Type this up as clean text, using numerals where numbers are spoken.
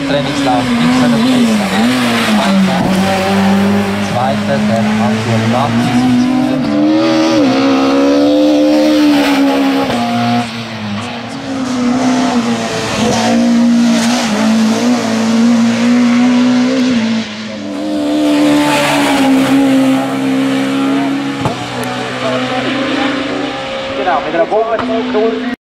Trainingslauf nicht mehr besser. Zweiter, der Arthur Lapp. Genau, mit einer Bombe